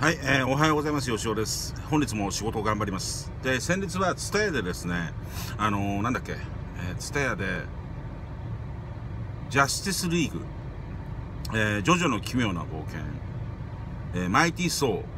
はい、おはようございます。吉尾です。本日も仕事を頑張ります。で、先日はツタヤでですね、なんだっけ、ツタヤで、ジャスティスリーグ、ジョジョの奇妙な冒険、マイティーソー、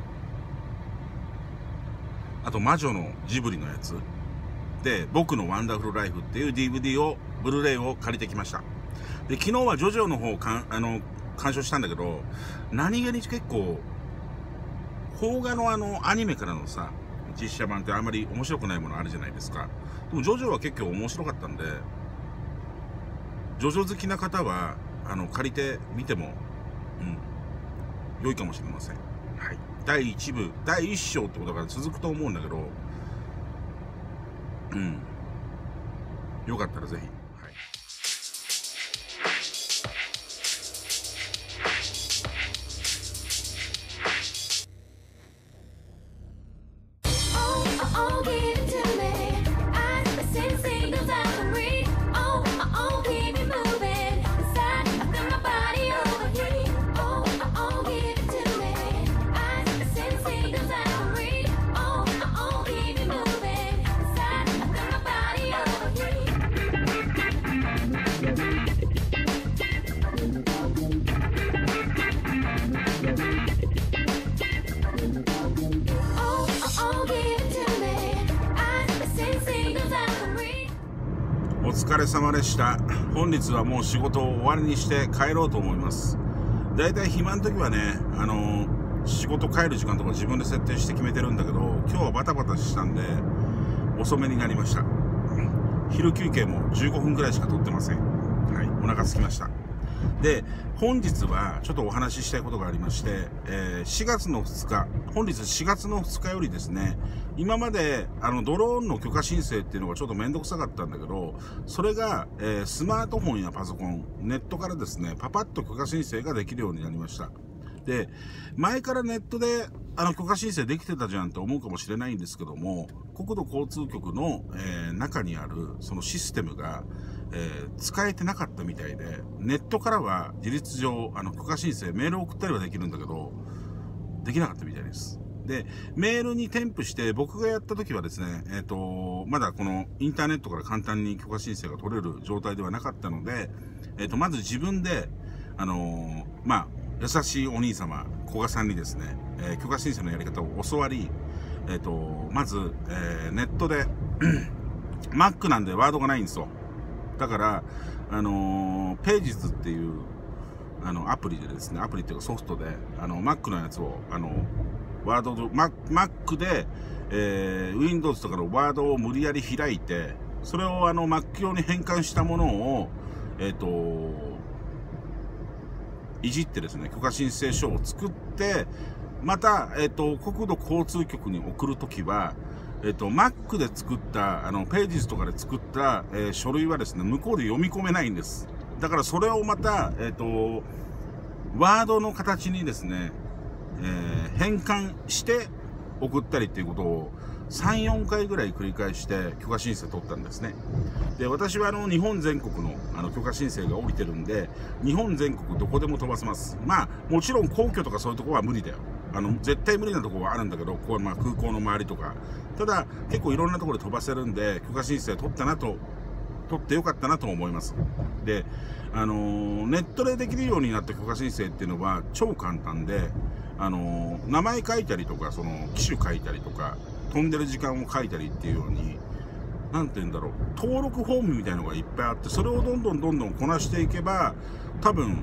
あと魔女のジブリのやつ、で、僕のワンダフルライフっていう DVD を、ブルーレイを借りてきました。で、昨日はジョジョの方を鑑賞したんだけど、何気に結構、邦画のアニメからのさ、実写版ってあんまり面白くないものあるじゃないですか。でもジョジョは結構面白かったんで、ジョジョ好きな方は借りてみても良いかもしれません。はい。第1部第1章ってことが続くと思うんだけど、よかったらぜひ。はい。お疲れ様でした。本日はもう仕事を終わりにして帰ろうと思います。だいたい暇の時はね、仕事帰る時間とか自分で設定して決めてるんだけど、今日はバタバタしたんで遅めになりました。昼休憩も15分くらいしか取ってません。はい、お腹空きました。で、本日はちょっとお話ししたいことがありまして、4月の2日、本日4月の2日よりですね、今までドローンの許可申請っていうのがちょっとめんどくさかったんだけど、それが、スマートフォンやパソコン、ネットからですね、パパッと許可申請ができるようになりました。で、前からネットで許可申請できてたじゃんって思うかもしれないんですけども、国土交通局の、中にあるそのシステムが、使えてなかったみたいで、ネットからは事実上許可申請メールを送ったりはできるんだけど、できなかったみたいです。で、メールに添付して僕がやった時はですね、まだこのインターネットから簡単に許可申請が取れる状態ではなかったので、まず自分で優しいお兄様古賀さんにですね、許可申請のやり方を教わり、まず、ネットでMac なんでワードがないんですよ。だから、Pages っていう、アプリでですね、アプリっていうかソフトで、Mac のやつを、ワード、Mac で、Windows とかのワードを無理やり開いて、それをMac 用に変換したものを、いじってですね、許可申請書を作って、また、国土交通局に送るときは、Mac で作った、Pages とかで作った、書類はですね、向こうで読み込めないんです。だからそれをまた、ワードの形にですね、変換して送ったりっていうことを3、4回ぐらい繰り返して許可申請取ったんですね。で、私は日本全国の許可申請が降りてるんで、日本全国どこでも飛ばせます。まあ、もちろん皇居とかそういうところは無理だよ。絶対無理なところはあるんだけど、ここはまあ空港の周りとか。ただ、結構いろんなところで飛ばせるんで、許可申請取ってよかったなと思います。で、ネットでできるようになった許可申請っていうのは超簡単で、名前書いたりとか、機種書いたりとか、飛んでる時間を書いたりっていうように、なんて言うんだろう、登録フォームみたいなのがいっぱいあって、それをどんどんこなしていけば、多分、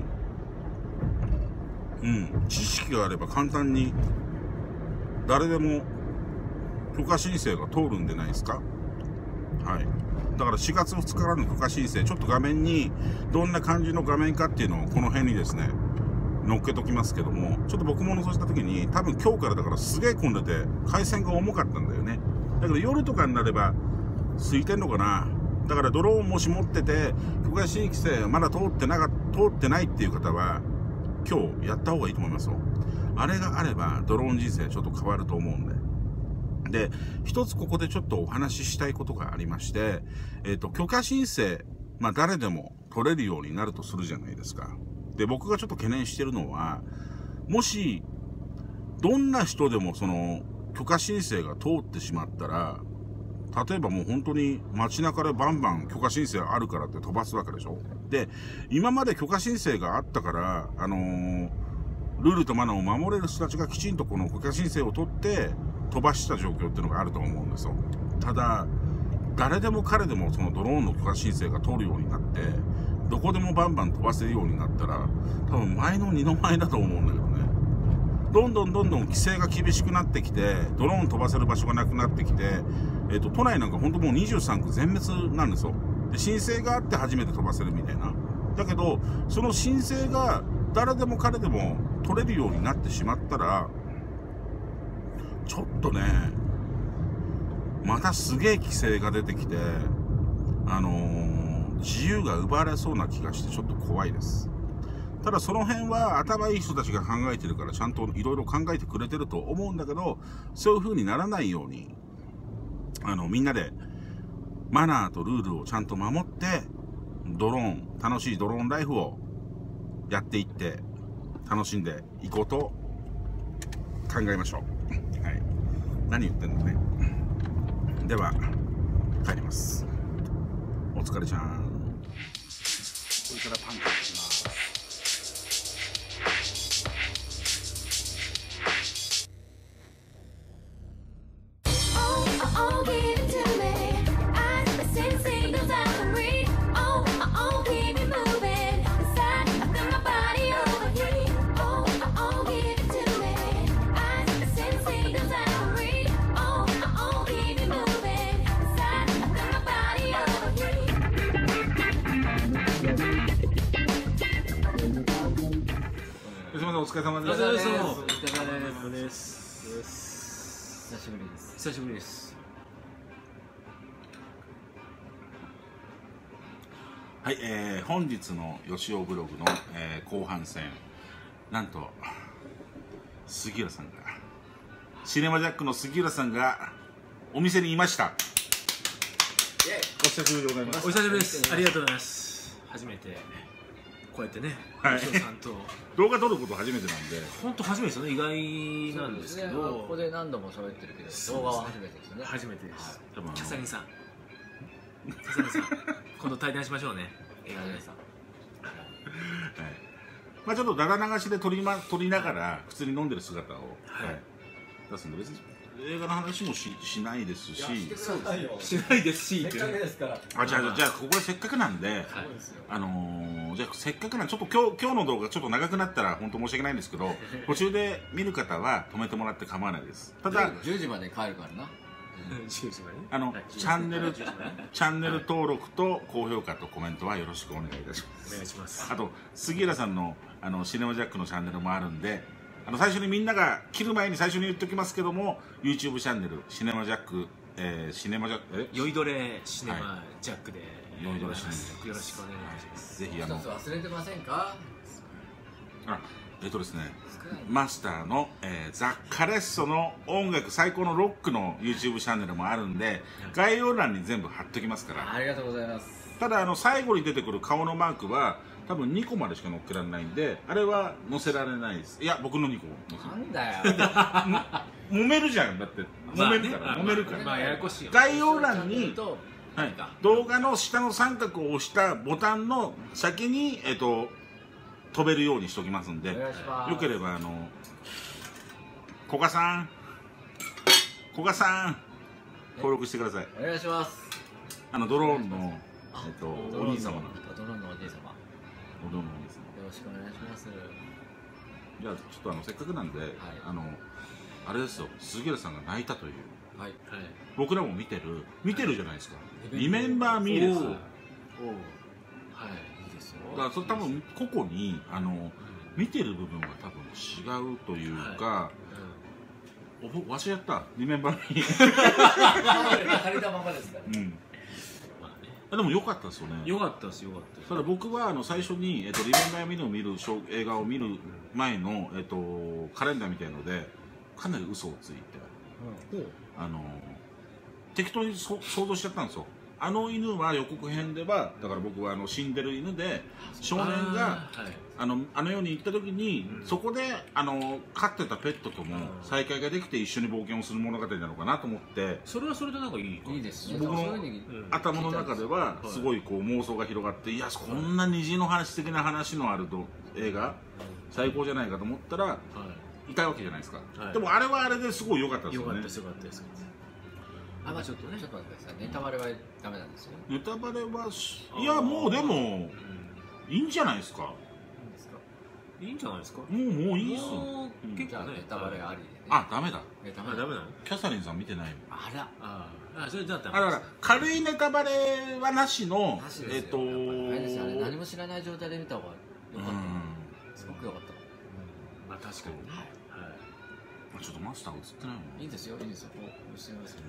知識があれば簡単に誰でも許可申請が通るんでないですか？はい。だから4月2日からの許可申請、ちょっと画面にどんな感じの画面かっていうのをこの辺にですね、乗っけときますけども、ちょっと僕も覗いた時に、多分今日からだからすげえ混んでて、回線が重かったんだよね。だけど夜とかになれば、空いてんのかな。だからドローンもし持ってて、許可申請まだ通ってないっていう方は、今日やった方がいいと思いますよ。あれがあれば、ドローン人生ちょっと変わると思うんで。で、一つここでちょっとお話ししたいことがありまして、許可申請、誰でも取れるようになるとするじゃないですか。で、僕がちょっと懸念してるのは、もし、 どんな人でもその許可申請が通ってしまったら、例えばもう本当に街中でバンバン許可申請あるからって飛ばすわけでしょ。で、今まで許可申請があったから、ルールとマナーを守れる人たちがきちんとこの許可申請を取って飛ばした状況っていうのがあると思うんですよ。ただ、誰でも彼でもそのドローンの許可申請が通るようになって、どこでもバンバン飛ばせるようになったら、多分前の二の舞だと思うんだけどね。どんどん規制が厳しくなってきて、ドローン飛ばせる場所がなくなってきて、都内なんか本当もう23区全滅なんですよ。で、申請があって初めて飛ばせるみたいな。だけど、その申請が誰でも彼でも取れるようになってしまったら、ちょっとね、またすげえ規制が出てきて、自由が奪われそうな気がしてちょっと怖いです。ただその辺は頭いい人たちが考えてるからちゃんといろいろ考えてくれてると思うんだけど、そういう風にならないように、みんなでマナーとルールをちゃんと守って、楽しいドローンライフをやっていって、楽しんでいこうと考えましょう。はい。何言ってんのね。では、帰ります。お疲れちゃん。これからパン粉します。お疲れ様です。 お疲れ様です。久しぶりです。久しぶりです。 はい、本日のよしおブログの、後半戦、なんと杉浦さんが、シネマジャックの杉浦さんがお店にいました。お久しぶりでございます。 お久しぶりです。ありがとうございます。初めてこうやってね、 はい、 さんと動画撮ること初めてなんで、 本当初めてですよね。意外なんですけど、 ここで何度も喋ってるけど、動画は初めてですよね。 初めてです。キャサリンさん、今度対談しましょうね。映画でさん。 まあちょっとだら流しで撮りながら普通に飲んでる姿を、出すんで、別に映画の話もしないですし、 しないですし、 せっかくですから。 じゃあここでせっかくなんで、じゃあせっかくなんで、ちょっと今日の動画ちょっと長くなったら本当申し訳ないんですけど、途中で見る方は止めてもらって構わないです。ただ 10時まで帰るからな。 10時まで。 チャンネル登録と高評価とコメントはよろしくお願いいたします。 お願いします。 あと杉浦さんのシネマジャックのチャンネルもあるんで、最初にみんなが切る前に最初に言っておきますけども、 YouTube チャンネルシネマジャック、 酔いどれシネマジャックで酔いどれシネマジャック、 よろしくお願いします。 ぜひ一つ忘れてませんか？ ですね、マスターの、ザ・カレッソの音楽最高のロックの YouTube チャンネルもあるんで、概要欄に全部貼っときますから。 ありがとうございます。 ただ最後に出てくる顔のマークは多分2個までしか載っけられないんで、あれは載せられないです。いや、僕の2個なんだよ。 揉めるじゃん。だって揉めるから、 まあややこしいよ。 概要欄に動画の下の三角を押したボタンの先に飛べるようにしておきますんで、よければ古賀さん登録してください。 お願いします。 ドローンのお兄様なんですか。 ドローンのお兄様。よろしくお願いします。 じゃあちょっとせっかくなんで、あれですよ、杉浦さんが泣いたという、僕らも見てるじゃないですか。リメンバー・ミーです。だからそれ多分個々に見てる部分が多分違うというか、忘れやったリメンバー・ミー借りたままですから。 でも良かったですよね。 良かったです。 ただ僕は最初にリメンバー・ミーを見る映画を見る前のカレンダーみたいのでかなり嘘をついて、適当に想像しちゃったんですよ。 あの犬は予告編ではだから僕は死んでる犬で少年があの世に行った時に、そこで飼ってたペットとも再会ができて一緒に冒険をする物語なのかなと思って、 それはそれでなんかいいですね。 僕の頭の中ではすごいこう妄想が広がって、いやこんな虹の話的な話のある映画最高じゃないかと思ったらいたわけじゃないですか。でもあれはあれですごい良かったですよね。 良かったですよかったです。 まあちょっとね、ちょっと待ってください。ネタバレはダメなんですよ。 ネタバレはいやもうでもいいんじゃないですか。 いいんじゃないですか。もういいっすよ。 結構ね、ネタバレありでね。 ダメだ。 ダメなの？ キャサリンさん見てないの？ あら。 それだったら軽いネタバレはなしのあれですよ。あれ何も知らない状態で見た方が良かった。すごく良かった。 まあ確かにね。 ちょっとマスター映ってないもん。 いいですよ、いいですよ。すみません。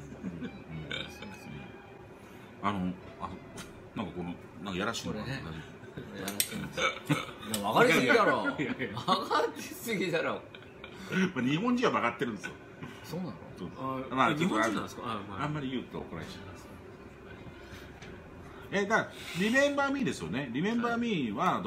なんかこのなんかやらしいのかな。 やらしいんですよ。曲がりすぎだろ。曲がりすぎだろ。 日本人は曲がってるんですよ。 そうなの？ まあ日本人なんですか。 あんまり言うと怒られちゃいます。だからリメンバーミーですよね。リメンバーミーは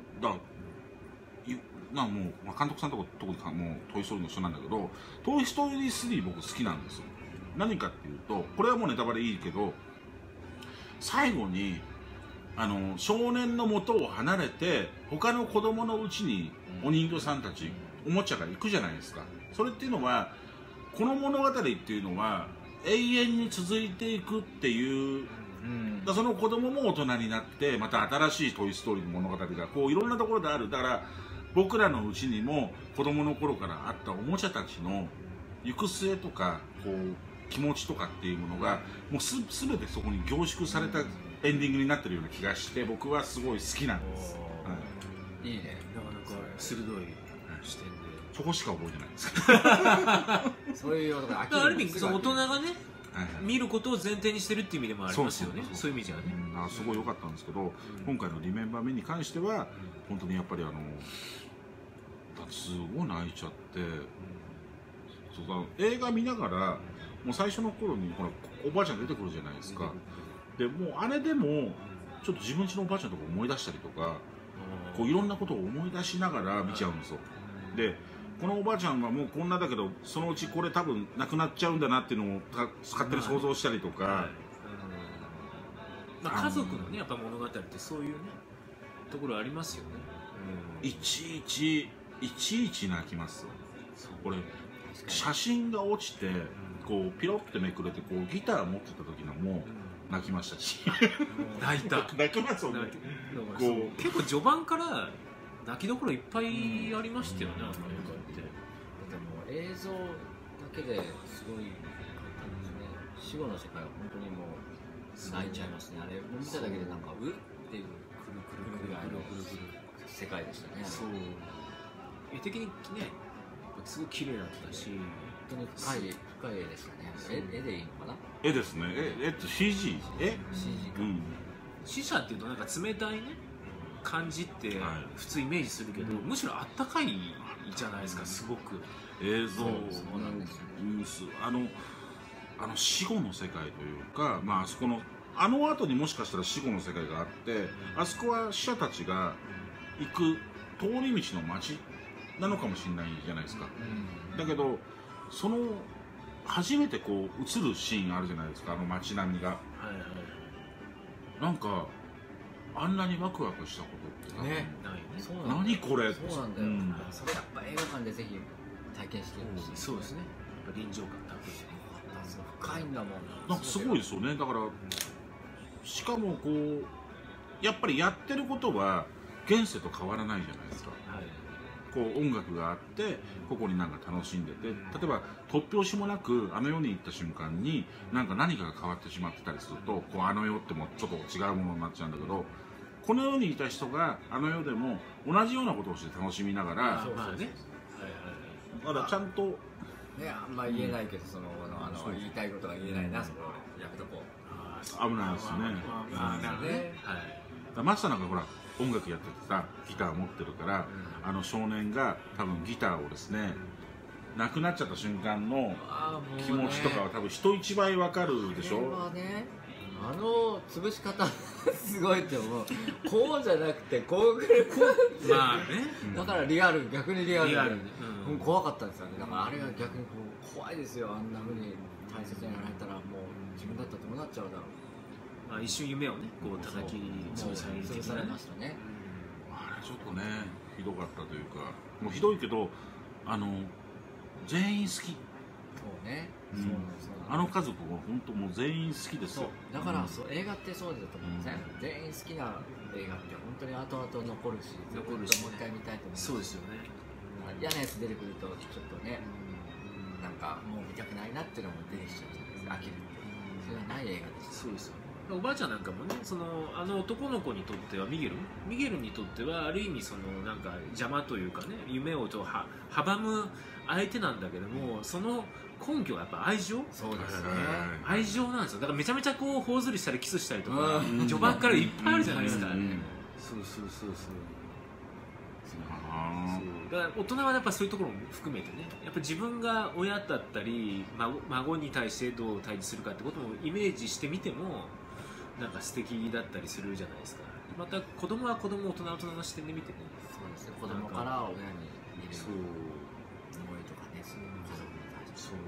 もう監督さんとこもうトイ・ストーリーの人なんだけど、トイ・ストーリー3僕好きなんですよ。何かっていうと、これはもうネタバレいいけど、最後に少年の元を離れて他の子供のうちにお人形さんたち、おもちゃが行くじゃないですか。それっていうのはこの物語っていうのは永遠に続いていくっていう、その子供も大人になってまた新しいトイ・ストーリーの物語がこういろんなところである。だから僕らのうちにも子供の頃からあったおもちゃたちの行く末とかこう気持ちとかっていうものがもう全てそこに凝縮されたエンディングになってるような気がして、僕はすごい好きなんです。 いいね。 なかなか鋭い視点でそこしか覚えてないですそういうことがある意味大人がね見ることを前提にしてるっていう意味でもありますよね。そういう意味じゃね。 すごい良かったんですけど、今回のリメンバーミーに関しては本当にやっぱりすごい泣いちゃって、映画見ながらもう最初の頃にほらおばあちゃん出てくるじゃないですか。でもうあれでもちょっと自分家のおばあちゃんとか思い出したりとか、こういろんなことを思い出しながら見ちゃうんですよ。でこのおばあちゃんはもうこんなだけどそのうちこれ多分なくなっちゃうんだなっていうのを勝手に想像したりとか、 家族のねやっぱ物語ってそういうねところありますよね。 いちいち泣きますよ。これ写真が落ちてこうピロってめくれてこうギター持ってた時のも泣きましたし泣いた泣きますよね。 結構序盤から泣きどころいっぱいありましたよね、あの映画って。 でも映像だけですごい簡単ですね。死後の世界は本当にもう泣いちゃいますね。あれ見ただけでなんかうっていうくるくるくる世界でしたね。 そう絵的にねすごい綺麗だったし、 本当に深い絵でしたね。絵でいいのかな。 絵ですね。CG 死者っていうとなんか冷たいね感じって普通イメージするけど、むしろあったかいじゃないですか。すごく映像そうなんですよ。 死後の世界というか、まああそこの後にもしかしたら死後の世界があって、あそこは死者たちが行く通り道の街なのかもしれないじゃないですか。だけどその初めてこう映るシーンあるじゃないですか。街並みが、なんかあんなにワクワクしたことってね、 何これ。 そうなんだよ。それやっぱ映画館でぜひ体験してほしい。 そうですね。臨場感たっぷりで深いんだもん。 なんかすごいですよね。だからしかもこうやっぱりやってることは現世と変わらないじゃないですか。こう音楽があってここになんか楽しんでて、例えば突拍子もなくあの世に行った瞬間に何かが変わってしまってたりすると、こうあの世ってもちょっと違うものになっちゃうんだけど、この世にいた人があの世でも同じようなことをして楽しみながら、まだちゃんとね、あんまり言えないけど、言いたいことが言えないな、そこやめとこう。 危ないですね。マスターなんかほら音楽やっててさ、ギター持ってるから、少年が多分ギターをですね亡くなっちゃった瞬間の気持ちとかは多分人一倍わかるでしょ。 あの潰し方すごいって思う。こうじゃなくてこうくるまあねだからリアル、逆にリアル、 リアルね、 もう怖かったんですよね。だからあれが逆にこう怖いですよ。あんな風に大切にやられたらもう自分だったらどうなっちゃうだろう。 まあ、一瞬夢をねこう叩き潰される潰されましたね。 あれちょっとねひどかったというか、もうひどいけど全員好き。 そうね、 うんそうなんですよ。 あの家族は本当もう全員好きですよ。 だからそう映画ってそうだと思うんですね、全員好きな映画って本当に後々残るし、 残るしもう一回見たいと思う。 そうですよね。 嫌なやつ出てくるとちょっとね、なんかもう見たくないなっていうのも出てきちゃうじゃないですか、飽きるって。それはない映画でした。 そうですよね。おばあちゃんなんかもね、あの男の子にとってはミゲルにとってはある意味なんか邪魔というかね、夢を阻む相手なんだけども、その根拠はやっぱ愛情。 そうですね、 愛情なんですよ。だからめちゃめちゃこう頬ずりしたりキスしたりとか、序盤からいっぱいあるじゃないですか。そうだから大人はやっぱそういうところも含めてね、やっぱ自分が親だったり孫に対してどう対峙するかってこともイメージしてみてもなんか素敵だったりするじゃないですか。また子供は子供、大人は大人の視点で見てね。 そうですね、子供から親に見るそう思いとかね、そういう家族に対してそう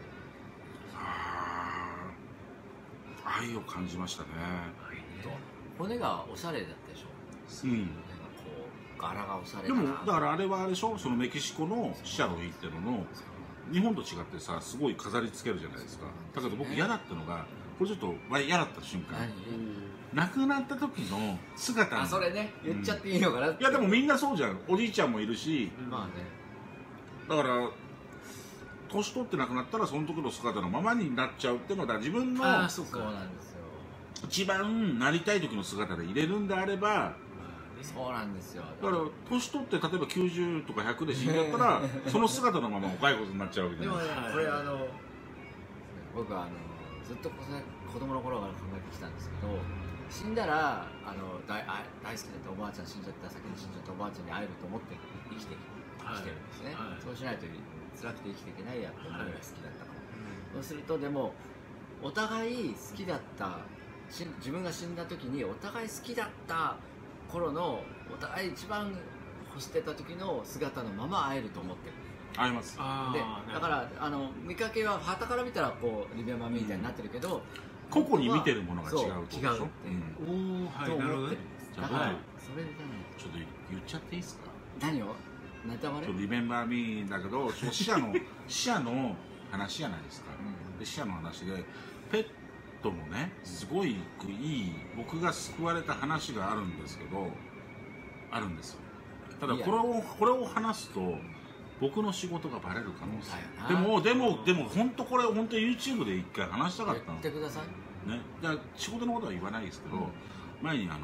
愛を感じましたね。 骨がおしゃれだったでしょ。なんかこう柄がおしゃれでだな。 もだからあれはあれでしょ、そのメキシコの死者の日っていうのの日本と違ってさ、すごい飾り付けるじゃないですか。だけど僕嫌だったのが、これちょっと嫌だった瞬間、亡くなった時の姿の、 それね言っちゃっていいのかなって、 いやでもみんなそうじゃん。おじいちゃんもいるし、 まあね、 だから年取って亡くなったらその時の姿のままになっちゃうっていうのは、自分のそうそうなんですよ。 一番なりたい時の姿で入れるんであれば、 そうなんですよ。 だから年取って例えば90とか100で死んじゃったらその姿のままお骸骨になっちゃうわけじでもねゃないですか。、 これ僕はずっと子供の頃から考えてきたんですけど、死んだら大好きだったおばあちゃん、死んじゃった先に死んじゃったおばあちゃんに会えると思って生きてるんですね、そうしないと辛くて生きていけないやって思うぐらい好きだったから、そうするとでもお互い好きだった自分が死んだ時にお互い好きだった頃のお互い一番欲してた時の姿のまま会えると思ってる。 会えます。 でだから見かけは傍から見たらこうリベマミみたいになってるけど、 個々に見てるものが違うってことでしょ。 違うってと思ってるんです。だからそれでちょっと言っちゃっていいですか。 何をネタバレ？ リメンバーミーだけど、その死者の話じゃないですか。で死者の話でペットもね、すごいいい、僕が救われた話があるんですけど、あるんですよ。ただこれを話すと僕の仕事がバレる可能性。でも本当これ本当 YouTube で一回話したかったの。 言ってください。 ね、仕事のことは言わないですけど、前に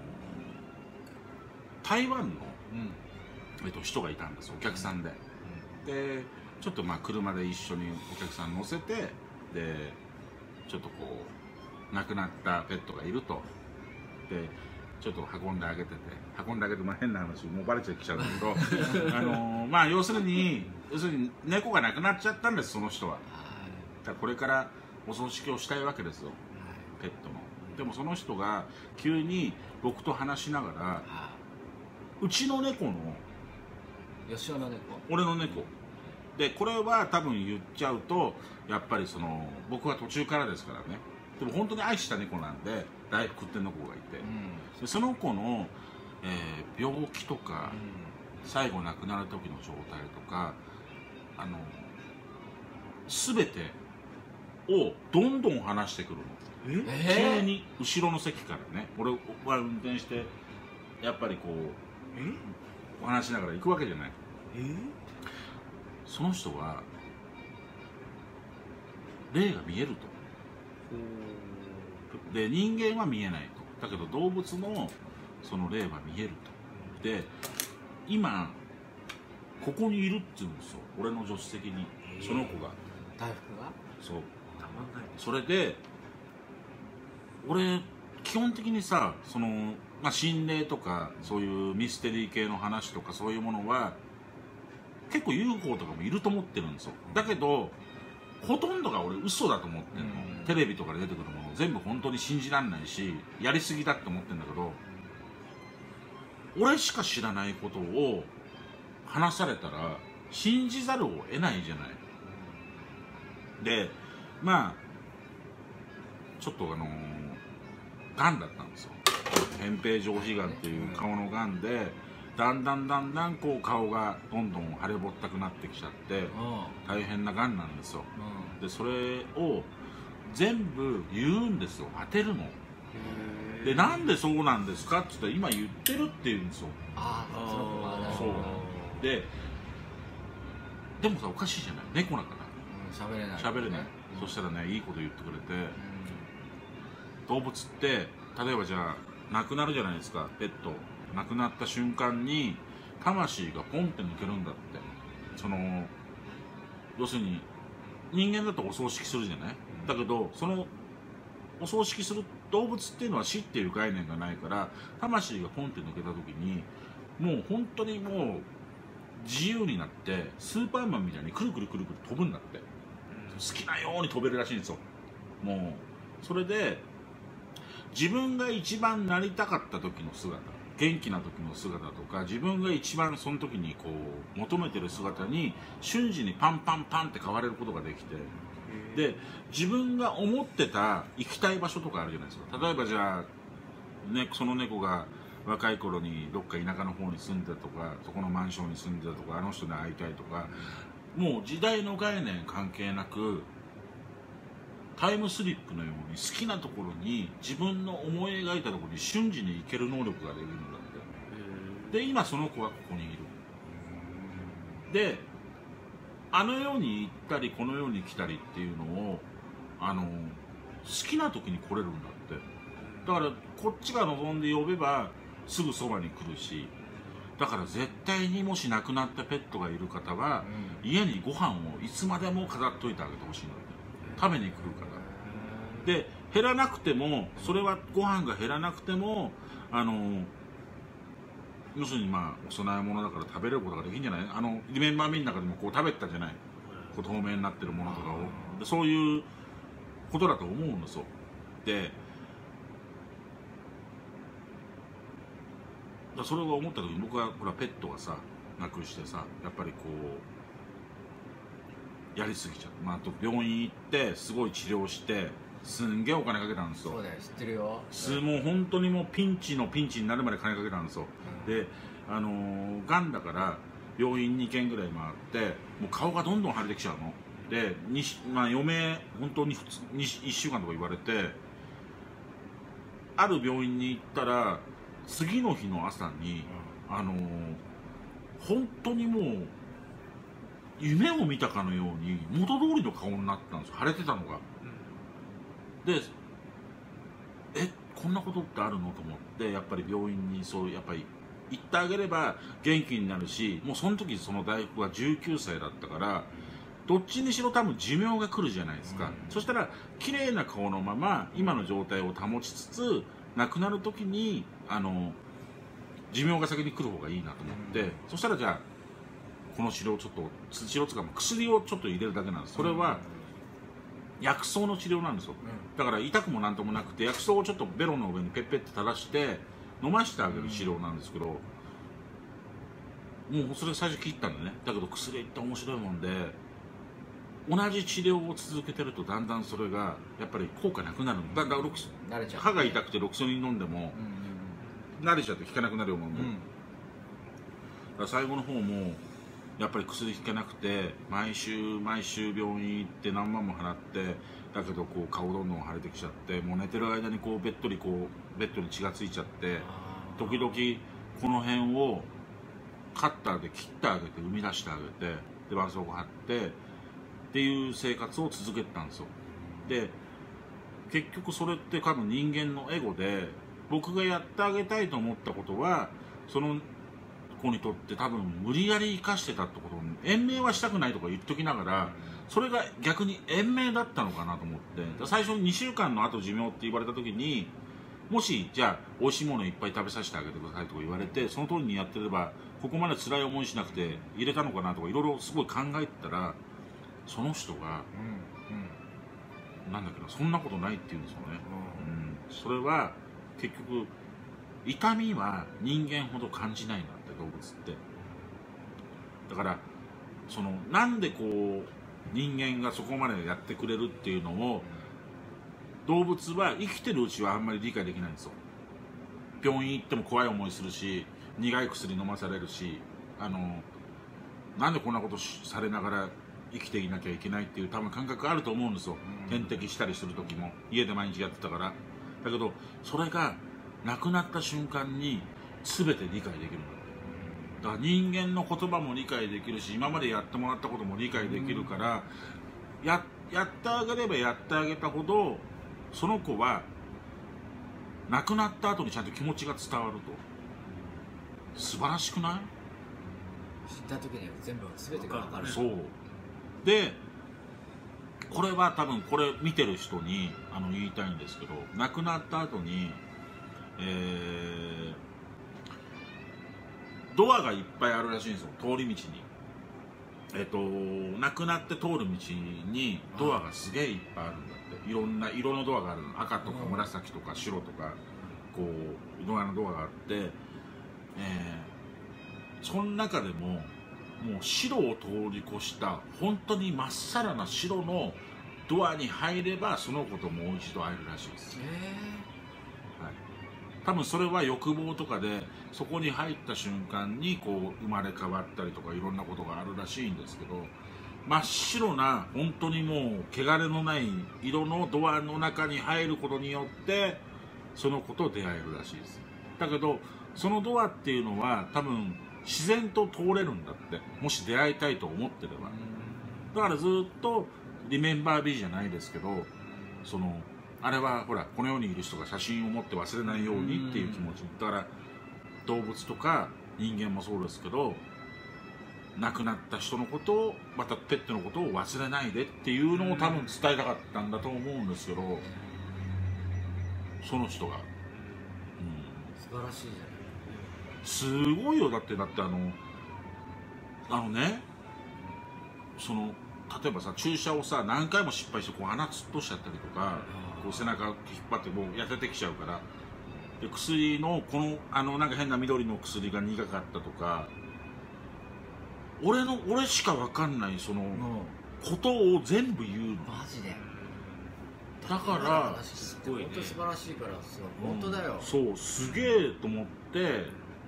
台湾の、人がいたんです、お客さんで。でちょっと車で一緒にお客さん乗せて、でちょっとこう亡くなったペットがいると。でちょっと運んであげて変な話もうバレちゃきちゃうんだけど要するに猫が亡くなっちゃったんです、その人は。だからこれからお葬式をしたいわけですよ、ペットの。でもその人が急に僕と話しながら、うちの猫の吉尾の猫、 俺の猫で、これは多分言っちゃうとやっぱり僕は途中からですからね。でも本当に愛した猫なんで、大福っての子がいて、でその子の、病気とか、最後亡くなる時の状態とか全てをどんどん話してくるの。急に後ろの席からね、俺は運転してやっぱりこうお話しながら行くわけじゃない。その人は霊が見えると。で人間は見えないと。だけど動物のその霊は見えると。で今ここにいるっていうんですよ、俺の助手席に。その子が大福がそうそれで俺基本的にさ、心霊とかそういうミステリー系の話とかそういうものは結構 UFO とかもいると思ってるんですよ。だけどほとんどが俺嘘だと思ってるの、テレビとかで出てくるもの全部本当に信じらんないしやりすぎだって思ってるんだけど、俺しか知らないことを話されたら信じざるを得ないじゃない。でまあちょっとがんだったんですよ。扁平上皮がんっていう顔のがんで、だんだんこう顔がどんどん腫れぼったくなってきちゃって大変ながんなんですよ。でそれを全部言うんですよ、当てるので。なんでそうなんですかって言ったら今言ってるって言うんですよ。そうでもさ、おかしいじゃない、猫だから喋れない、そしたらね、いいこと言ってくれて、動物って例えばじゃあ亡くなるじゃないですか、ペット亡くなった瞬間に魂がポンって抜けるんだって。その要するに人間だとお葬式するじゃない、だけどそのお葬式する動物っていうのは死っていう概念がないから、魂がポンって抜けた時にもう本当にもう自由になってスーパーマンみたいにくるくる飛ぶんだって。好きなように飛べるらしいんですよ。もうそれで自分が一番なりたかった時の姿、元気な時の姿とか、自分が一番その時にこう求めてる姿に瞬時にパンって変われることができて、で自分が思ってた行きたい場所とかあるじゃないですか。例えばじゃあ、ね、その猫が若い頃にどっか田舎の方に住んでたとか、そこのマンションに住んでたとか、あの人に会いたいとか、もう時代の概念関係なくタイムスリップのように好きなところに自分の思い描いたところに瞬時に行ける能力ができるんだって。で今その子はここにいる。であの世に行ったりこの世に来たりっていうのを好きな時に来れるんだって。だからこっちが望んで呼べばすぐそばに来るし、だから絶対にもし亡くなったペットがいる方は、家にご飯をいつまでも飾っといてあげてほしいんだって。食べに来るから。で減らなくても、それはご飯が減らなくても要するにまあお供え物だから食べれることができるんじゃない。リメンバーミーの中でもこう食べてたじゃない、こう透明になってるものとかを。でそういうことだと思うんですよ。でそれを思った時に、僕はほらペットがさ亡くしてさ、やっぱりこうやりすぎちゃって、あと病院行ってすごい治療してすんげえお金かけたんですよ。 そうだよ、知ってるよ。 もう本当にもうピンチになるまで金かけたんですよ。でがんだから病院2軒ぐらい回って、もう顔がどんどん腫れてきちゃうので、余命本当に1週間とか言われて、ある病院に行ったら次の日の朝に、本当にもう夢を見たかのように元通りの顔になったんですよ、腫れてたのが。でこんなことってあるのと思って、やっぱり病院にやっぱり行ってあげれば元気になるし、もうその時その大福は19歳だったから、どっちにしろ多分寿命が来るじゃないですか。そしたら綺麗な顔のまま今の状態を保ちつつ、亡くなる時に寿命が先に来る方がいいなと思って、そしたらじゃあこの治療ちょっと治療とか薬をちょっと入れるだけなんです。それは薬草の治療なんですよ。だから痛くもなんともなくて、薬草をちょっとベロの上にペッペッて垂らして飲ましてあげる治療なんですけど、もうそれ最初切ったんだね。だけど薬って面白いもんで、同じ治療を続けてるとだんだんそれがやっぱり効果なくなるんだ。だんだん歯が痛くてロキソニン飲んでも慣れちゃって効かなくなるようなもんで、だから最後の方もやっぱり薬効かなくて、毎週病院行って何万も払って、だけどこう顔どんどん腫れてきちゃって、もう寝てる間にこうベッドに血がついちゃって、時々この辺をカッターで切ってあげて、生み出してあげて、で絆創膏貼ってっていう生活を続けてたんですよ。で結局それって多分人間のエゴで、僕がやってあげたいと思ったことはその子にとって多分無理やり生かしてたってこと、延命はしたくないとか言っときながら、それが逆に延命だったのかなと思って、最初に2週間の後寿命って言われた時に、もしじゃあ美味しいものいっぱい食べさせてあげてくださいとか言われて、その通りにやってればここまで辛い思いしなくて入れたのかなとかいろいろすごい考えてたら、その人がなんだけどそんなことないって言うんですよね、それは結局痛みは人間ほど感じないんだって動物って。だからなんでこう人間がそこまでやってくれるっていうのを動物は生きてるうちはあんまり理解できないんですよ。病院行っても怖い思いするし、苦い薬飲まされるし、なんでこんなことされながら生きていなきゃいけないっていう多分感覚あると思うんですよ、点滴したりする時も家で毎日やってたから。だけどそれが亡くなった瞬間に全て理解できるんだ。だから人間の言葉も理解できるし、今までやってもらったことも理解できるから、やってあげればやってあげたほどその子は亡くなった後にちゃんと気持ちが伝わると素晴らしくない？ 知った時には全てが分かる。 そうで、これは多分これ見てる人に言いたいんですけど、亡くなった後に、ドアがいっぱいあるらしいんですよ、通り道に。亡くなって通る道にドアがすげえいっぱいあるんだって。いろんな色のドアがあるの。赤とか紫とか白とかこういろんなドアがあって、その中でももう白を通り越した本当にまっさらな白のドアに入ればその子ともう一度会えるらしいです。はい、多分それは欲望とかでそこに入った瞬間にこう生まれ変わったりとかいろんなことがあるらしいんですけど、真っ白な本当にもう汚れのない色のドアの中に入ることによってその子と出会えるらしいです。だけどそのドアっていうのは多分自然と通れるんだって、もし出会いたいと思ってれば。だからずっとリメンバービーじゃないですけど、あれはほらこの世にいる人が写真を持って忘れないようにっていう気持ちだから、動物とか人間もそうですけど、亡くなった人のことをまたペットのことを忘れないでっていうのを多分伝えたかったんだと思うんですけど、その人が、 素晴らしいじゃない。 すごいよ。だってね、例えばさ、注射をさ何回も失敗してこう穴突っ通しちゃったりとか、こう背中引っ張ってもう痩せてきちゃうから、で薬のなんか変な緑の薬が苦かったとか、俺しか分かんないことを全部言うの。 マジで。 だからすごいね。本当素晴らしいから、本当だよ。 そうすげえと思って、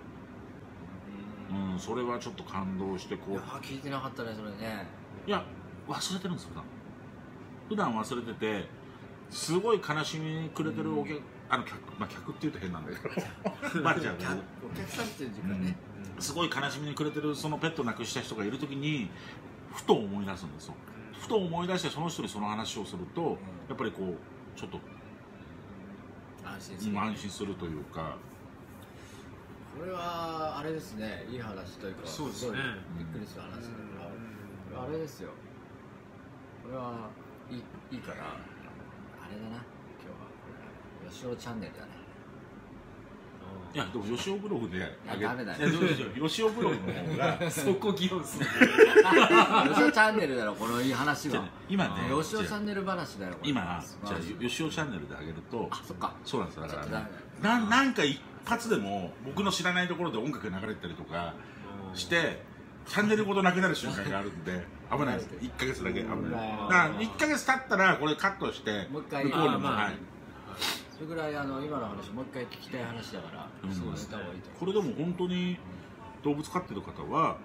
それはちょっと感動してこう。 いや聞いてなかったねそれね。 いや忘れてるんです普段忘れてて、すごい悲しみにくれてる客って言うと変なんだけどバレちゃうけど、 お客さんっていうかね、 すごい悲しみにくれてるそのペットを亡くした人がいるときにふと思い出すんですよ。ふと思い出してその人にその話をすると、やっぱりこうちょっと安心するというか。 これはあれですね、いい話というか、 そうですね、 びっくりする話だから、あれですよ。これはいいから、あれだな、今日はこれ吉尾チャンネルだね。 いやでも吉尾ブログでダメだよ。 吉尾ブログの方がそこ議論する。 吉尾チャンネルだろこのいい話は。 今ね、 吉尾チャンネル話だよ。 今じゃあ吉尾チャンネルで上げると、 あ、そっか。 そうなんです。だからなんか一発でも僕の知らないところで音楽が流れてたりとかしてチャンネルごとなくなる瞬間があるんで危ないです。1ヶ月だけ危ない。だから1ヶ月経ったらこれカットしてもう一回。それぐらい今の話もう一回聞きたい話だから、そうした方がいいと。 これでも本当に動物飼ってる方は、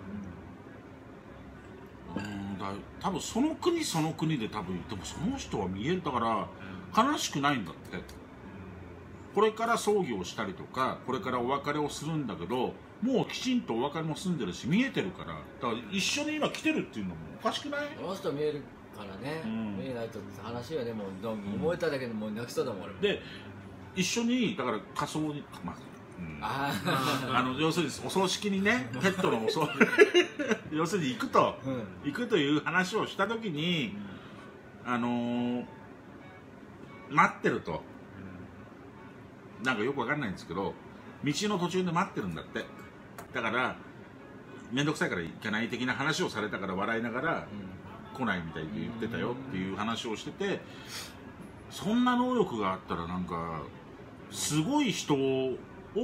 多分その国その国で多分でもその人は見える。だから悲しくないんだって。これから葬儀をしたりとかこれからお別れをするんだけど、もうきちんとお別れも済んでるし見えてるから、だから一緒に今来てるっていうのもおかしくない？ この人見えるからね、見えないと話はでも思えただけでもう泣きそうだもん俺も。で一緒にだから仮装に要するにお葬式にね、ペットの要するに行くという話をした時に、待ってると、なんかよくわかんないんですけど道の途中で待ってるんだって。だから面倒くさいから行かない的な話をされたから笑いながら、来ないみたいに言ってたよっていう話をしてて、 そんな能力があったらなんかすごい人を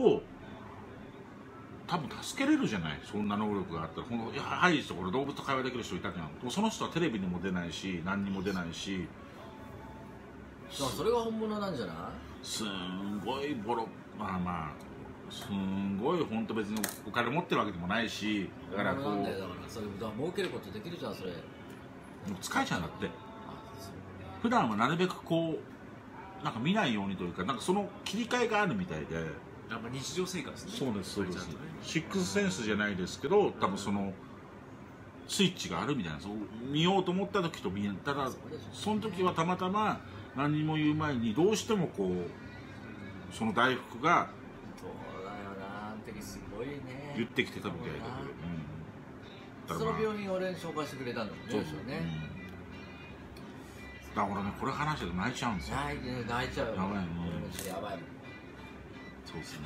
多分助けれるじゃない。そんな能力があったら、いやハイジとこれ動物と会話できる人いたじゃん。でもその人はテレビにも出ないし何にも出ないし、 それが本物なんじゃない？ すんごいまあすんごい本当別にお金持ってるわけでもないし、だからこうなんだよ、だからそういう儲けることできるじゃんそれ。 もう疲れちゃうんだって。普段はなるべくこうなんか見ないようにというか、なんかその切り替えがあるみたいで。 やっぱ日常生活ね。 そうですそうです、 ちゃんとね。 シックスセンスじゃないですけど、多分そのスイッチがあるみたいな、そう見ようと思った時と見えたら、その時はたまたま何にも言う前にどうしてもこうその大福がそうだよな、あの時すごいね言ってきてたみたいだけど、 その病院を俺に紹介してくれたんだもんね。そうね。 だから俺ね、これ話してて泣いちゃうんですよ。 泣いちゃうよ。 やばいね。 俺もちょっとやばいもん。 そうですね。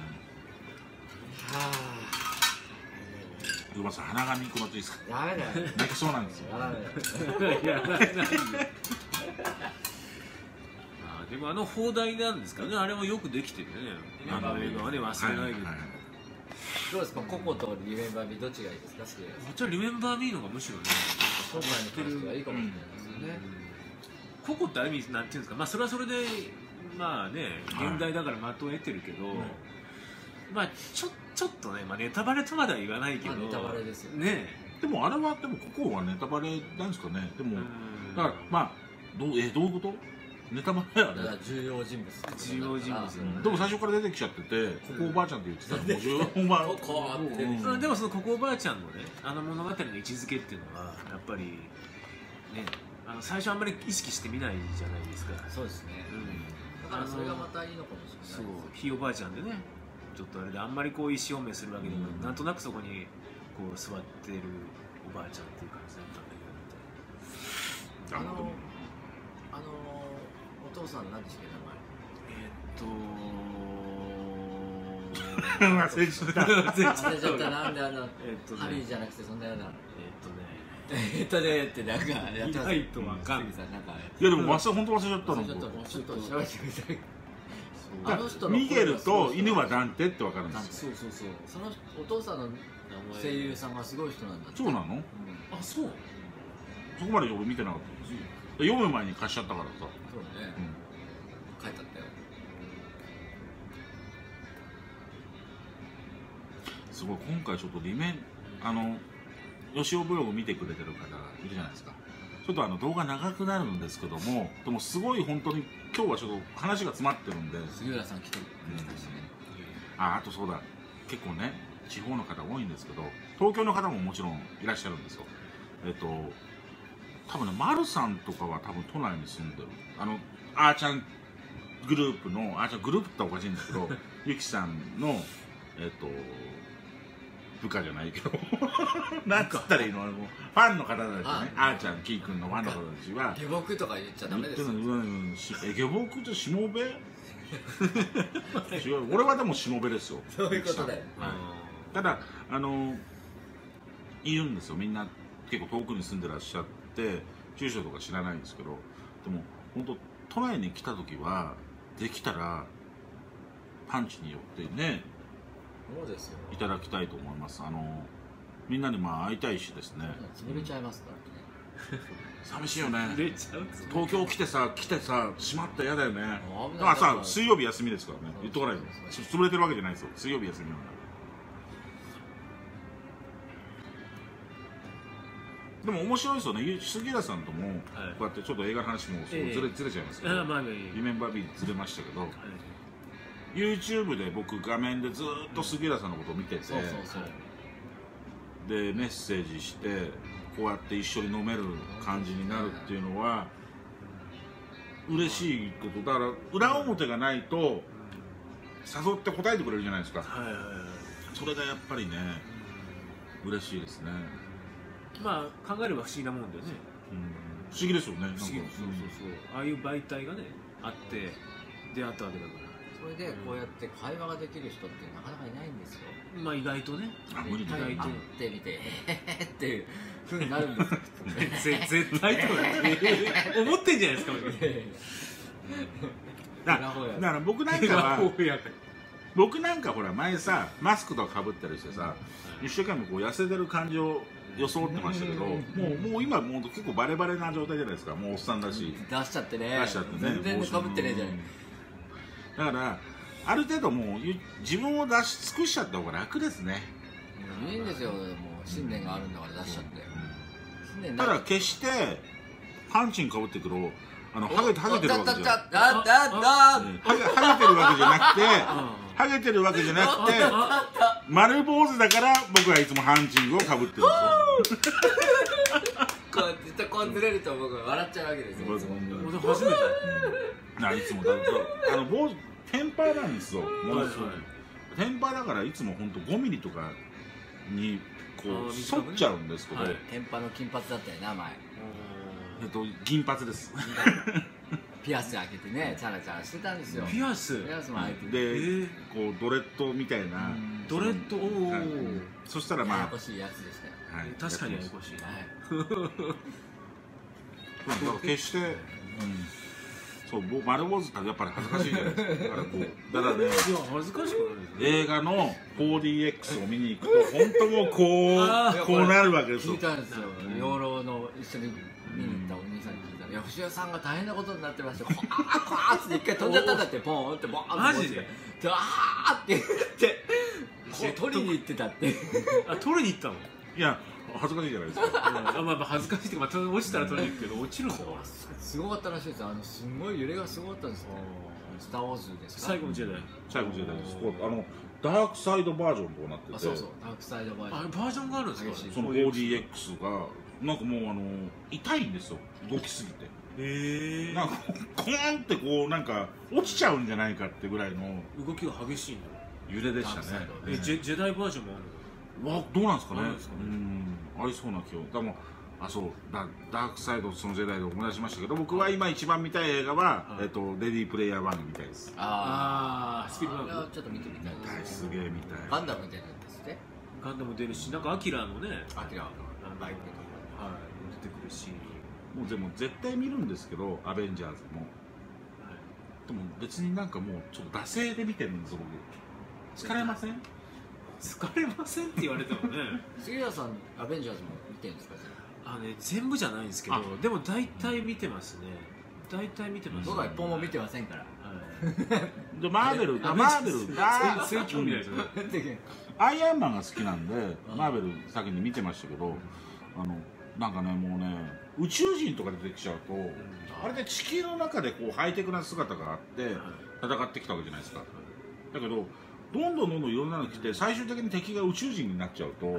うまさん鼻がみくまっていいですか。 ダメだよ。 泣きそうなんですよ。 やらないよ。でも放題なんですかね、あれもよくできてるね。映画はね、忘れないで。 どうですか、ココとリメンバーミーどっちがいいですか？好きです。 じゃあリメンバーミーのがむしろね、 今回に関してはいいかもしれないですよね。 ココってある意味なんていうんですか、まあそれはそれでまあね、現代だから的を得てるけど、まあちょっとね、まあネタバレとまでは言わないけど、 ネタバレですよね。 でもあれはでもココはネタバレなんですかね。でもだからまあどういうこと？ネタバレやね。 重要人物。 重要人物。 でも最初から出てきちゃってて、ここおばあちゃんって言ってたら、もうココって。 でもそのここおばあちゃんのね、物語の位置づけっていうのはやっぱりね、最初あんまり意識してみないじゃないですか。 そうですね。だからそれがまたいいのかもしれない。 そう、ひいおばあちゃんでね、ちょっとあれであんまりこう意思表明するわけでもなんとなくそこにこう座ってるおばあちゃんっていう感じだったんだけど。 お父さん何でしたっけ、名前。忘れちゃった。 なんでハリーじゃなくてそんなような。ってなんかやってます。 意外とわかんない。 いやでも本当忘れちゃったの。 ちょっと調べてください。 ミゲルと犬はダンテってわかるんですよ。 そう。そのお父さんの声優さんがすごい人なんだ。 そうなの？ あ、そう。 そこまで俺見てなかったんですよ。読む前に貸しちゃったからさ。 そうね。書いてあったよ。 すごい今回ちょっと吉尾ブログ見てくれてる方いるじゃないですか。ちょっと動画長くなるんですけども、でもすごい本当に今日はちょっと話が詰まってるんで。 杉浦さん来てくれたしね。 あとそうだ、結構ね地方の方多いんですけど、東京の方ももちろんいらっしゃるんですよ。多分ね、丸さんとかは多分都内に住んでるあーちゃんグループのあーちゃんグループっておかしいんだけどゆきさんの部下じゃないけどなんつったらいいの、ファンの方たちね、あーちゃんキーくんのファンの方たちは下僕とか言っちゃダメですよ。 下僕ってしもべ違う、俺はでもしもべですよ。 そういうことだよ。 ただいるんですよ、みんな結構遠くに住んでらっしゃって住所とか知らないんですけど、でも本当都内に来た時はできたらパンチによってね、 そうですよ、 いただきたいと思います。みんなに会いたいしですね。 潰れちゃいますからね。 寂しいよね。 東京来てさしまったら嫌だよね。だからさ、水曜日休みですからね。言っとかないと。潰れてるわけじゃないですよ。水曜日休みなんだ。でも面白いですよね。杉浦さんともこうやってちょっと映画の話もずれちゃいますけど、リメンバービーずれましたけど、YouTube で僕画面でずっと杉浦さんのことを見てて、でメッセージしてこうやって一緒に飲める感じになるっていうのは嬉しいことだから、裏表がないと誘って答えてくれるじゃないですか。それがやっぱりね嬉しいですね。 まあ考えれば不思議なもんだよね。 不思議ですよね。 そうああいう媒体がねあって出会ったわけだから、 それでこうやって会話ができる人ってなかなかいないんですよ。 まあ意外とね、 無理だよ。 会ってみてっていう風になるんですよ。 絶対とか思ってんじゃないですか。 だから僕なんかは僕なんかほら前さマスクとかかぶったりしてさ、一生懸命こう痩せてる感じを装ってましたけど、もう今もう結構バレバレな状態じゃないですか。もうおっさんだし出しちゃってね、 全然かぶってねえじゃん。 だからある程度もう自分を出し尽くしちゃった方が楽ですね。 いいんですよ、もう信念があるんだから出しちゃって。 ただ決してパンチンかぶってくるハゲてるわけじゃなくてハゲてるわけじゃなくて丸坊主だから僕はいつもハンチングをかぶってるんですよ。 こうずっとこうずれると僕は笑っちゃうわけですよ。 初めていつもだからテンパーなんですよ。テンパーだからいつも本当5ミリとかにこう反っちゃうんですけど、 テンパの金髪だったよな前。 銀髪です。 ピアス開けてね、チャラチャラしてたんですよ。 ピアスも開いてで、こうドレッドみたいな。 ドレッド、 そしたらまあややこしいやつでしたよ。 確かにややこしい。 決してそう丸坊主ってやっぱり恥ずかしいじゃないですか。だからね、 恥ずかしくない。 映画の 4DX を見に行くと本当もうこうなるわけですよ。 聞いたんですよ。養老の一緒に見に行ったお兄さんに聞いたら、吉尾さんが大変なことになってました。こわーって一回飛んじゃったんだって、ポーンってボーンってマジであーって言って取りに行ってたって。 取りに行ったの？ いや恥ずかしいじゃないですか。 まあ恥ずかしいっていうか、落ちたら取りに行くけど落ちるんだ。 すごかったらしいですよ。すごい揺れがすごかったんですよ。スター・ウォーズですか？ 最後のジェダイ。 最後のジェダイです。ダークサイドバージョンとなってて、 そうそう、ダークサイドバージョン。 バージョンがあるんですか？ その 4DX がなんかもう痛いんですよ、動きすぎて。なんかコーンってこうなんか落ちちゃうんじゃないかってぐらいの動きが激しいんだ。 揺れでしたね。 ジェダイバージョンもあるの？ どうなんですかね。ありそうな気が。でもダークサイドそのジェダイで思い出しましたけど、僕は今一番見たい映画はレディープレイヤー1みたいです。 スピルバーグ。 ちょっと見てみたいです。 すげえ見たい。 ガンダム出るんですね。 ガンダム出るし、なんかアキラのね、 アキラバイクとか出てくるし、 もうでも絶対見るんですけど、アベンジャーズも。でも別になんかもうちょっと惰性で見てるんですよ僕。疲れません？ 疲れませんって言われてもね。 杉浦さんアベンジャーズも見てるんですか？ 全部じゃないんですけど、でも大体見てますね。大体見てます。 僕は一本も見てませんから。 でマーベル水興味ないですよね。 アイアンマンが好きなんでマーベル先に見てましたけど、なんかねもうね宇宙人とか出てきちゃうと、あれで地球の中でこうハイテクな姿があって戦ってきたわけじゃないですか。だけどどんどんいろんなの来て最終的に敵が宇宙人になっちゃうと、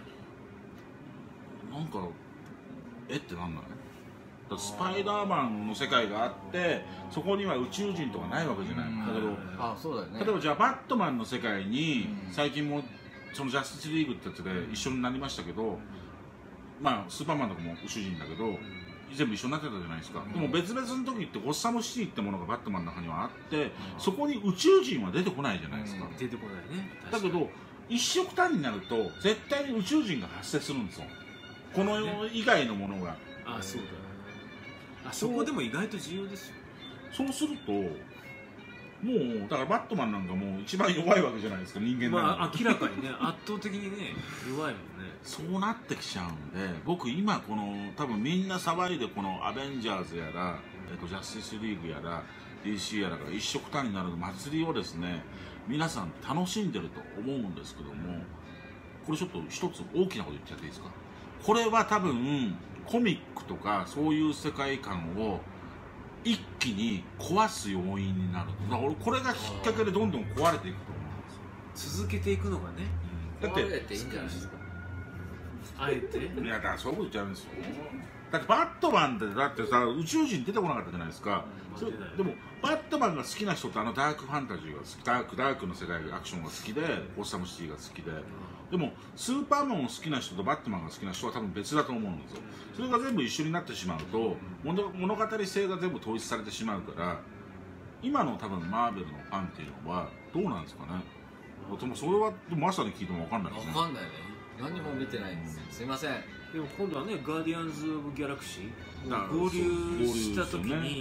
なんかってなんない？スパイダーマンの世界があってそこには宇宙人とかないわけじゃない。だけどそうだよね。 例えばじゃあバットマンの世界に最近もそのジャスティスリーグってやつで一緒になりましたけど、まあスーパーマンとかも宇宙人だけど全部一緒になってたじゃないですか。でも別々の時ってゴッサムシティってものがバットマンの中にはあってそこに宇宙人は出てこないじゃないですか。 出てこないね。 だけど一色単になると絶対に宇宙人が発生するんですよ、この世以外のものが。 そうだ。そこでも意外と重要ですよ。 そうするともうだからバットマンなんかもう一番弱いわけじゃないですか、人間なんか。 明らかにね圧倒的にね弱いもんね。 そうなってきちゃうんで、僕今この多分みんな騒いでこのアベンジャーズやら、ジャスティスリーグやら DC やらが一色単になる祭りをですね皆さん楽しんでると思うんですけども、これちょっと一つ大きなこと言っちゃっていいですか。これは多分コミックとかそういう世界観を一気に壊す要因になる。だから俺これがきっかけでどんどん壊れていくと思うんですよ。 続けていくのがね。 だって壊れていいんじゃないですか。 あえていやだからそういうこと言っちゃうんですよ。だってバットマンってだってさ宇宙人出てこなかったじゃないですか。でもバットマンが好きな人ってダークファンタジーが好き、ダークの世界アクションが好きでゴッサムシティが好きで、でもスーパーマンを好きな人とバットマンが好きな人は多分別だと思うんですよ。それが全部一緒になってしまうと物語性が全部統一されてしまうから、今の多分マーベルのファンっていうのはどうなんですかね。でもそれはマスターに聞いても分かんないですね。 分かんないね。何も見てないんです。すいません。 でも今度はねガーディアンズ・オブ・ギャラクシー合流した時に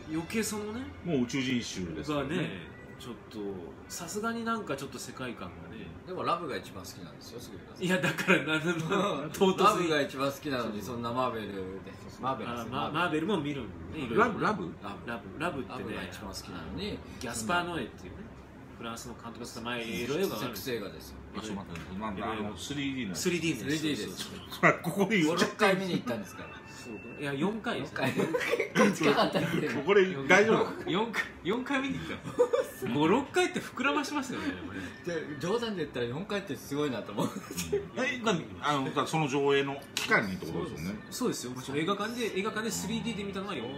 余計そのねもう宇宙人種ですからがねちょっとさすがになんかちょっと世界観がねでもラブが一番好きなんですよ、杉浦さん。 いやだから唐突にラブが一番好きなのに、そんなマーベルでマーベルですよマーベルも見るんでね、いろいろラブラブってラブねが一番好きなのに、 ギャスパー・ノエっていうねフランスの監督がした前エロ映画があるんですよ。 セックス映画ですよ。 あ、ちょっと待って、なんだ、3D のやつ。 3D です 3D ですここで言っちゃっ 56回見に行ったんですから。 そういや4回ですね近かったんでた。これ大丈夫 4回見に行った56回って膨らましますよね冗談で言ったら4回ってすごいなと思う。 その上映の期間にってことですよね。 そうですよ、もちろん映画館で 3D で見たのが4回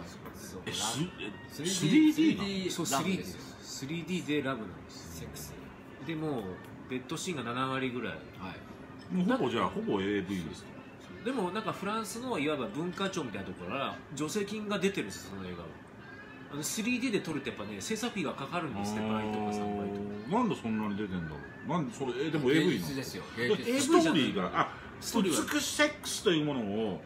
3D そう 3D です 3D でラブなんですセックス。 でもベッドシーンが7割ぐらいはいもうほぼじゃあほぼ AV ですか。 でもなんかフランスのいわば文化庁みたいなところから助成金が出てるんですよ、その映画は。3D で撮るってやっぱね制作費がかかるんですね、倍とか3倍とか。 なんでそんなに出てんだろう。なんでそれでも AV の芸術ですよ。 ス芸術。 トーリーがストーリーは美しセックスというものを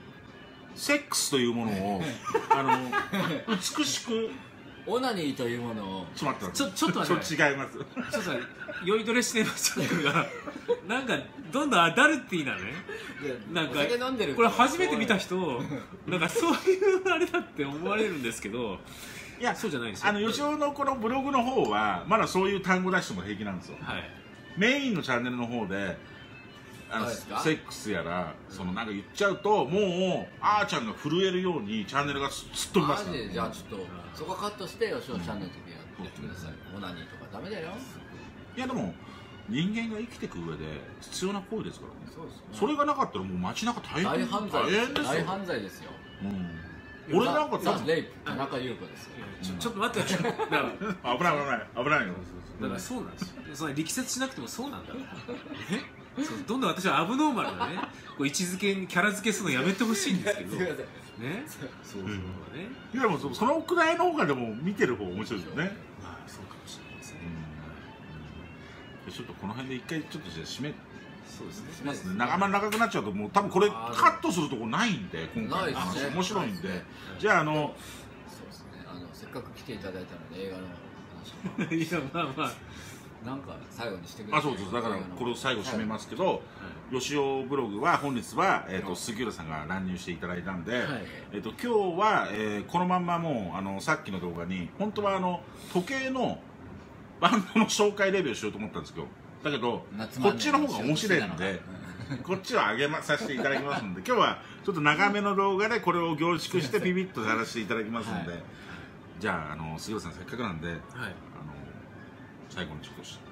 美しくオナニーというものをちょっと待ってちょっと待って違います。 ちょっと酔いどれシネマジャックがなんかどんどんアダルティーなねなんかお酒飲んでるこれ初めて見た人なんかそういうあれだって思われるんですけど、 いやそうじゃないですよ。 吉尾のこのブログの方はまだそういう単語出しても平気なんですよ。 はい、 メインのチャンネルの方でセックスやらなんか言っちゃうともうあーちゃんが震えるようにチャンネルがすっ飛びますから、 マジでじゃあちょっとそこカットして吉尾チャンネルの時やってください。オナニーとかダメだよ。 いやでも人間が生きていく上で必要な行為ですからね。 そうですね。 それがなかったらもう街中大大変犯罪ですよ。 ですよ。 大犯罪ですよ。 俺なんかザ・レイプ田中優子ですよ。 ちょっと待ってください。だから危ないよ。 だからそうなんですよ。それ力説しなくてもそうなんだからそうどんどん私はアブノーマルなねこう位置づけにキャラ付けするのやめてほしいんですけどすいません。 ねそうねいやでもそのくらいの方がでも見てる方が面白いですよね。 まあそうかもしれないですね。 ちょっとこの辺で一回ちょっとじゃあ締めそうですね。 しますね。あんまり長くなっちゃうともう多分これカットするとこないんで今回のないですね話面白いんで、 ないですねじゃあそうですね。せっかく来ていただいたので映画の話いやまあまあなんか最後にしてください。 そうだからこれを最後締めますけど、吉尾ブログは本日は杉浦さんが乱入していただいたんで、今日はこのまんまもうさっきの動画に本当は時計のバンドの紹介レビューしようと思ったんですけど、だけどこっちの方が面白いんでこっちを上げさせていただきますんで、今日はちょっと長めの動画でこれを凝縮してピピッとやらせていただきますんで、じゃあ杉浦さんせっかくなんで最後にちょっと一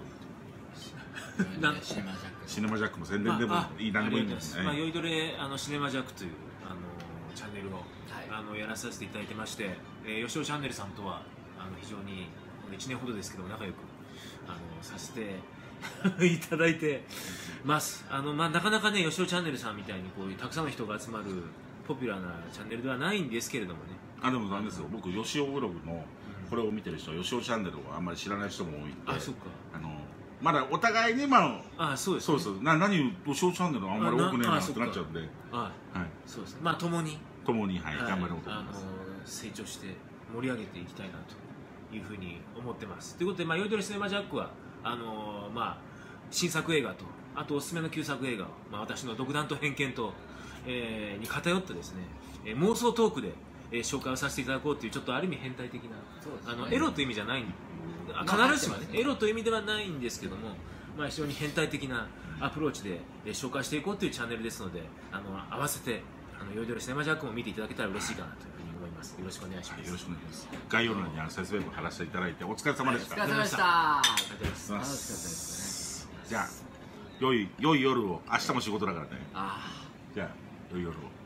言シネマジャックの宣伝でもいい何でもいいんですね。 酔いどれシネマジャックというチャンネルをやらさせていただいてまして、吉尾チャンネルさんとは非常に1年ほどですけど仲良くさせていただいてます。なかなかね吉尾チャンネルさんみたいにこういうたくさんの人が集まるポピュラーなチャンネルではないんですけれどもね。 でもなんですよ、僕吉尾ブログのこれを見てる人は吉尾チャンネルをあんまり知らない人も多いんで、 そうか。 まだお互いにそうです。 そうです。何吉尾チャンネルあんまり多くねえなってなっちゃうんで、 そうですね。共に頑張ろうと思います。 成長して盛り上げていきたいなというふうに思ってます。ということで酔いどれシネマジャックは新作映画とあとおすすめの旧作映画を私の独断と偏見とに偏ったですね妄想トークで紹介をさせていただこうというちょっとある意味変態的なエロという意味じゃない必ずしもねエロという意味ではないんですけども非常に変態的なアプローチで紹介していこうというチャンネルですので合わせて酔いどれシネマジャックも見ていただけたら嬉しいかなというふうに思います。よろしくお願いします。よろしくお願いします。 概要欄に説明文貼らせていただいてお疲れ様でした。 お疲れ様でした。 ありがとうございます。 楽しかったですね。 じゃあ良い夜を。明日も仕事だからね。じゃあ良い夜を。